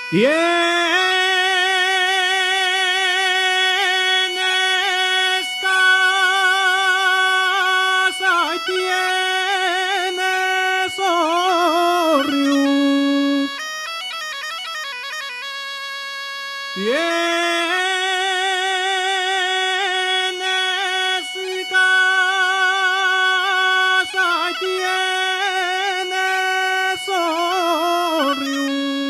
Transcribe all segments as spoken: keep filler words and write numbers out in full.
Tienes casa y tienes orrio. Tienes casa y tienes orrio.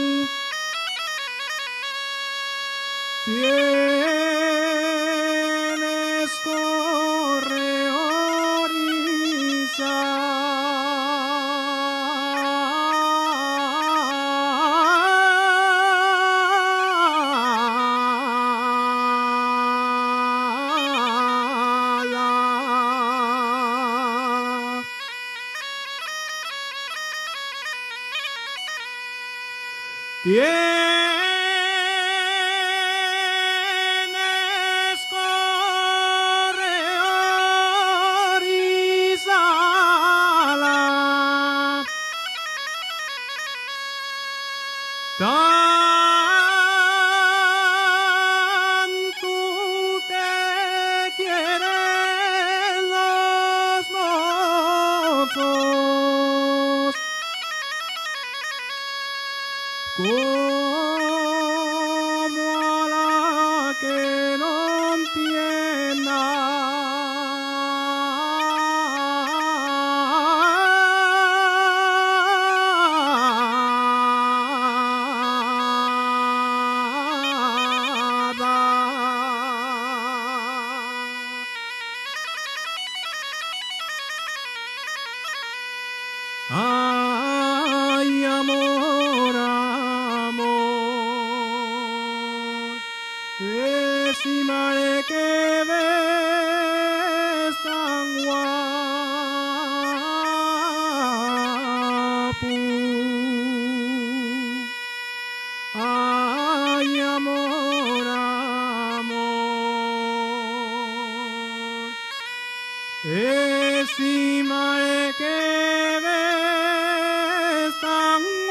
Tienes correoriza. Tienes correorizala. Tanto te quieren los mozos como a la que no entienda. Ay, amor, amor, ese mare que ves tan guapo. Ay, amor, amor, ese mare que ves tan